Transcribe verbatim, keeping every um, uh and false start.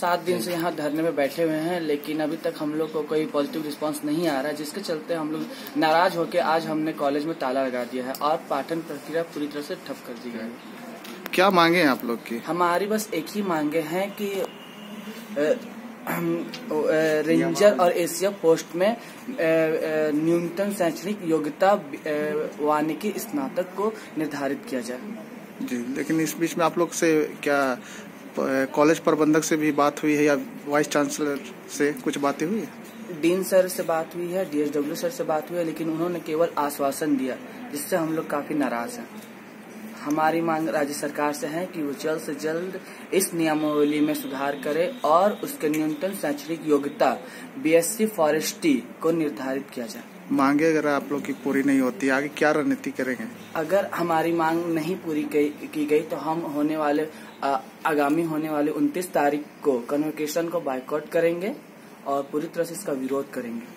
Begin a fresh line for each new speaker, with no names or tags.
सात दिन से यहाँ धरने में बैठे हुए हैं, लेकिन अभी तक हम लोग को कोई पॉजिटिव रिस्पांस नहीं आ रहा है, जिसके चलते हम लोग नाराज होकर आज हमने कॉलेज में ताला लगा दिया है और पाठन प्रक्रिया पूरी तरह से ठप कर दी गई है।
क्या मांगे हैं आप लोग की?
हमारी बस एक ही मांगे हैं कि रेंजर और एसीएफ पोस्ट में न्यूनतम शैक्षणिक योग्यता वानिकी स्नातक को निर्धारित किया जाए।
जी, लेकिन इस बीच में आप लोग से क्या कॉलेज प्रबंधक से भी बात हुई है या वाइस चांसलर से कुछ बातें हुई है?
डीन सर से बात हुई है, डीएसडब्ल्यू सर से बात हुई है, लेकिन उन्होंने केवल आश्वासन दिया, जिससे हम लोग काफी नाराज हैं। हमारी मांग राज्य सरकार से है कि वो जल्द से जल्द इस नियमावली में सुधार करे और उसके न्यूनतम शैक्षणिक योग्यता बीएससी फॉरेस्ट्री को निर्धारित किया जाए।
मांगे अगर आप लोग की पूरी नहीं होती, आगे क्या रणनीति करेंगे?
अगर हमारी मांग नहीं पूरी की गई तो हम होने वाले आगामी होने वाले उनतीस तारीख को कन्वोकेशन को बायकॉट करेंगे और पूरी तरह से इसका विरोध करेंगे।